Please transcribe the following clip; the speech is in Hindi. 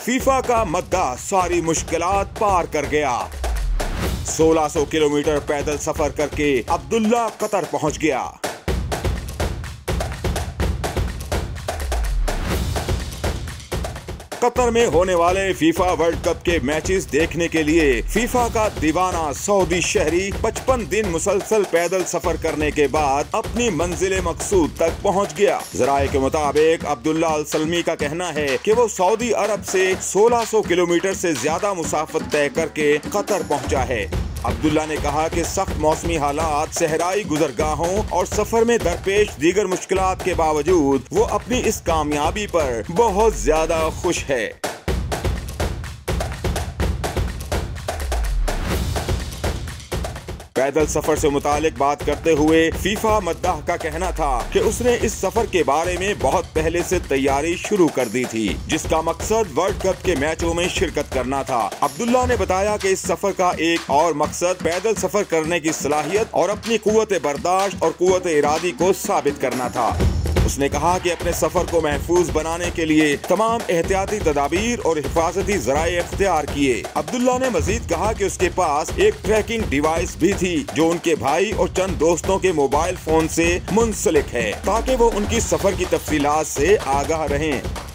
फीफा का मद्दाह सारी मुश्किलात पार कर गया। 1600 किलोमीटर पैदल सफर करके अब्दुल्ला कतर पहुंच गया। कतर में होने वाले फीफा वर्ल्ड कप के मैचेस देखने के लिए फीफा का दीवाना सऊदी शहरी 55 दिन मुसलसल पैदल सफर करने के बाद अपनी मंजिल मकसूद तक पहुंच गया। जराये के मुताबिक अब्दुल्ला अल सलमी का कहना है कि वो सऊदी अरब से 1600 किलोमीटर से ज्यादा मुसाफत तय करके कतर पहुंचा है। अब्दुल्ला ने कहा कि सख्त मौसमी हालात, सहराई गुजरगाहों और सफर में दरपेश दीगर मुश्किलात के बावजूद वो अपनी इस कामयाबी पर बहुत ज्यादा खुश है। पैदल सफर से मुतालिक बात करते हुए फीफा मद्दाह का कहना था कि उसने इस सफर के बारे में बहुत पहले से तैयारी शुरू कर दी थी, जिसका मकसद वर्ल्ड कप के मैचों में शिरकत करना था। अब्दुल्ला ने बताया कि इस सफर का एक और मकसद पैदल सफर करने की सलाहियत और अपनी कुव्वत बर्दाश्त और कुव्वत इरादी को साबित करना था। उसने कहा कि अपने सफर को महफूज बनाने के लिए तमाम एहतियाती तदाबीर और हिफाजती जराए इख्तियार किए। अब्दुल्ला ने मजीद कहा कि उसके पास एक ट्रैकिंग डिवाइस भी थी जो उनके भाई और चंद दोस्तों के मोबाइल फोन से मुंसलिक है, ताकि वो उनकी सफर की तफसीलात से आगाह रहें।